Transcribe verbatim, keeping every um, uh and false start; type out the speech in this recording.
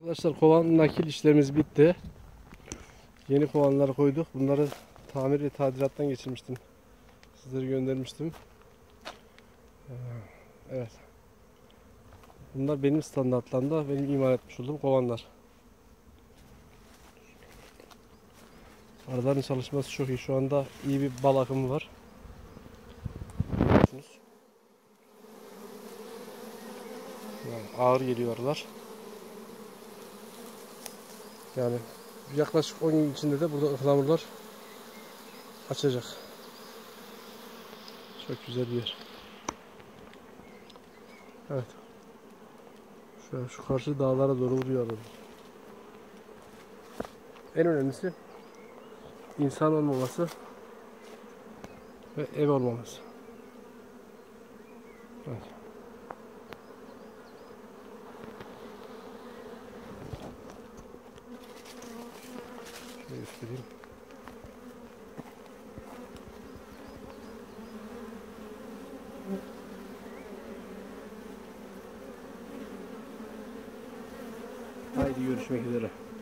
Arkadaşlar, kovan nakil işlerimiz bitti. Yeni kovanları koyduk. Bunları tamir ve tadilattan geçirmiştim. Sizlere göndermiştim. Evet. Bunlar benim standartlarımda benim imal etmiş olduğum kovanlar. Araların çalışması çok iyi. Şu anda iyi bir bal akımı var. Görüyorsunuz. Yani ağır geliyor arılar. Yani yaklaşık on gün içinde de burada ıhlamurlar açacak. Çok güzel bir yer. Evet. Şu, şu karşı dağlara doğru vuruyor arılar. En önemlisi insan olmaması ve ev olmaması. Evet. Şöyle göstereyim. Haydi görüşmek üzere.